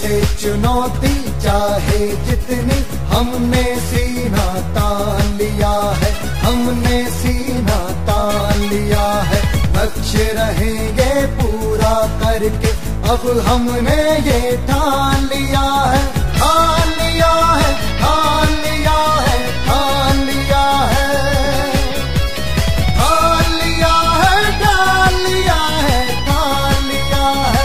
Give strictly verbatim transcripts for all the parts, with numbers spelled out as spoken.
ले चुनौती चाहे जितनी, हमने सीना तान लिया है, हमने सीना तान लिया है। लक्ष्य रहेंगे पूरा करके, अब हमने ये ठान लिया है, ठान लिया है, ठान लिया है, ठान लिया है, ठान लिया है, ठान लिया है, ठान लिया है।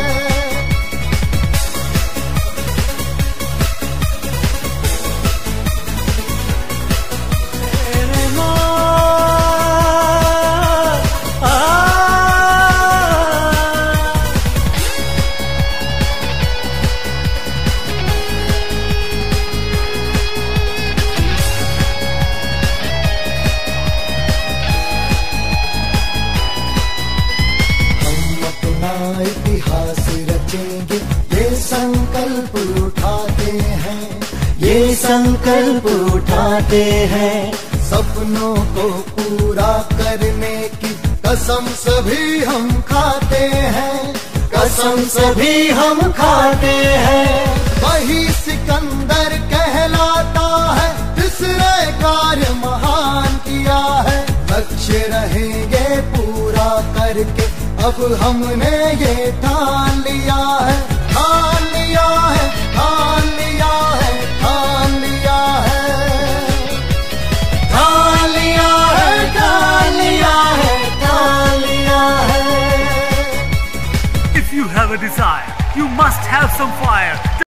इतिहास रचेंगे, ये संकल्प उठाते हैं, ये संकल्प उठाते हैं। सपनों को पूरा करने की कसम सभी हम खाते हैं, कसम सभी हम खाते हैं। वही सिकंदर कहलाता है जिसने कार्य महान किया है। लक्ष्य रहेंगे पूरा करके, अब हमने ये ठान लिया है, ठान लिया है, ठान लिया है, ठान लिया है, ठान लिया है, ठान लिया है, ठान लिया है। If you have a desire, you must have some fire.